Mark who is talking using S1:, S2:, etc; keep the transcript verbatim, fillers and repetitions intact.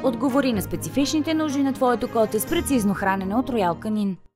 S1: Отговори на специфичните нужди на твоето коте с прецизно хранене от Royal Canin.